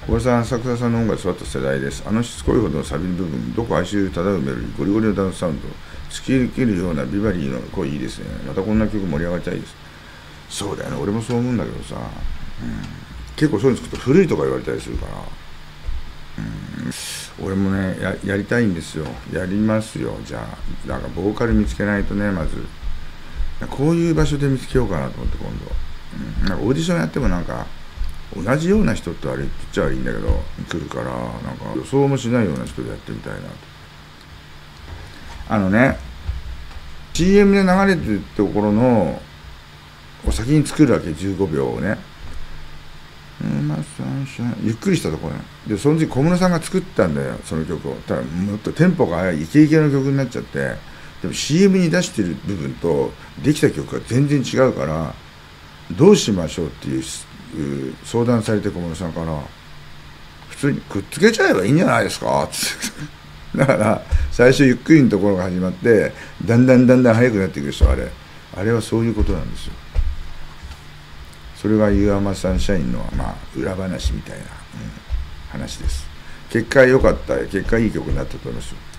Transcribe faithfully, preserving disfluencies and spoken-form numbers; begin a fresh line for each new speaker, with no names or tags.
小林さん、浅草さんの音楽育った世代です。あのしつこいほどのサビの部分、どこ哀愁漂うメロディー、ゴリゴリのダンスサウンド、突き抜けるようなビバリーの声いいですね。またこんな曲盛り上がりたいです。そうだよね、俺もそう思うんだけどさ、うん、結構そういうの作ると古いとか言われたりするから、うん、俺もねや、やりたいんですよ。やりますよ、じゃあ。だからボーカル見つけないとね、まず。こういう場所で見つけようかなと思って、今度。うん、なんかオーディションやってもなんか、同じような人ってあれ言っちゃいいんだけど来るから、なんか予想もしないような人でやってみたいなと。あのね シーエム で流れてるところのを先に作るわけ、じゅうごびょうをね、ゆっくりしたところね。でその時小室さんが作ったんだよ、その曲を。ただもっとテンポが速いイケイケの曲になっちゃって、でも シーエム に出してる部分とできた曲が全然違うから、どうしましょうっていう相談されて、小室さんから普通にくっつけちゃえばいいんじゃないですかってだから最初ゆっくりのところが始まってだんだんだんだん速くなっていくでしょ。あれあれはそういうことなんですよ。それがユーアマサンシャインの、まあ、裏話みたいな、うん、話です。結果良かった、結果いい曲になったと思いますよ。